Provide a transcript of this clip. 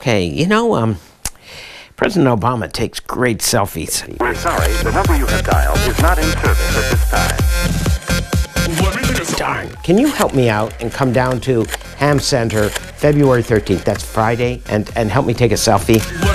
Okay, President Obama takes great selfies. We're sorry, the number you have dialed is not in service at this time. Darn. Can you help me out and come down to Ham Center February 13th? That's Friday, and help me take a selfie?